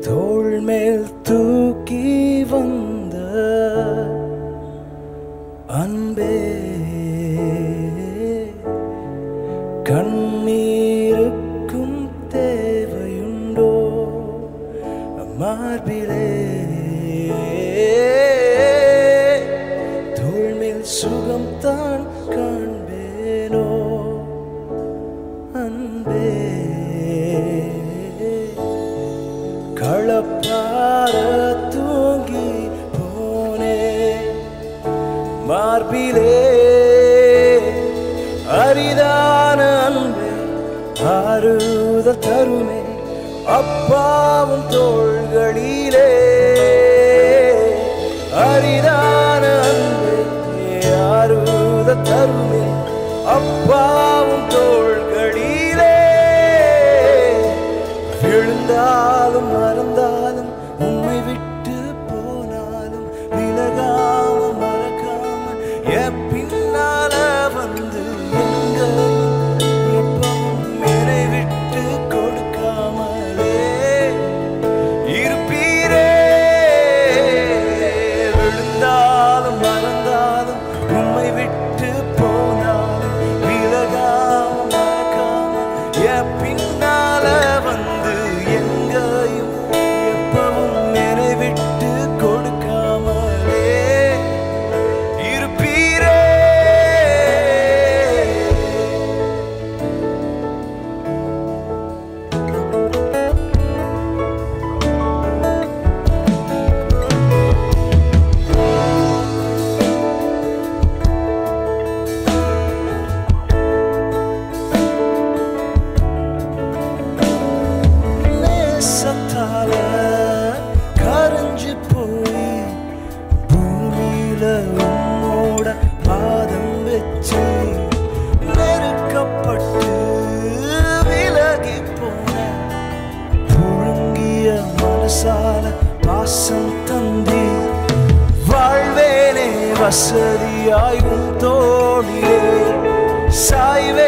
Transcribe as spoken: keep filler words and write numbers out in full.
தோள் மேல் தூக்கி வந்த அன்பே கண்ணீருக்கும் தேவையுண்டோ மார்பிலே தோள் மேல் சுகம் தான் காண்பேனோ அன்பே களப்பார தூங்கி போனே மார்பிலே அரிதான அன்பே ஆறுதல் தருமே அப்பாவும் தோள்களிலே அரிதான அன்பே ஆறுதல் தருமே அப்பாவும் தோள்களிலே விழுந்தாலும் மறந்தாலும் உம்மை விட்டு போனாலும் விலகாம மறக்காம என் பின்னால வந்து எங்கையும் எப்பவும் என்னை விட்டு கொடுக்காமலே இருப்பீரே விழுந்தாலும் மறந்தாலும் உம்மை விட்டு போனாலும் விலகாம மறக்காம என் பின்னால வந்து எங்கையும் எப்பவும் என்னை விட்டு கொடுக்காமலே இருப்பீரே நேசத்தால கரைஞ்சு போய் பூமியில உம்மோட பாதம் வச்சு நெருக்கப்பட்டு விலகி போன புழுங்கிய மனசால பாசம் தந்தி வாழ்வேனே வசதியாய் உன் தோளிலே சாய்வே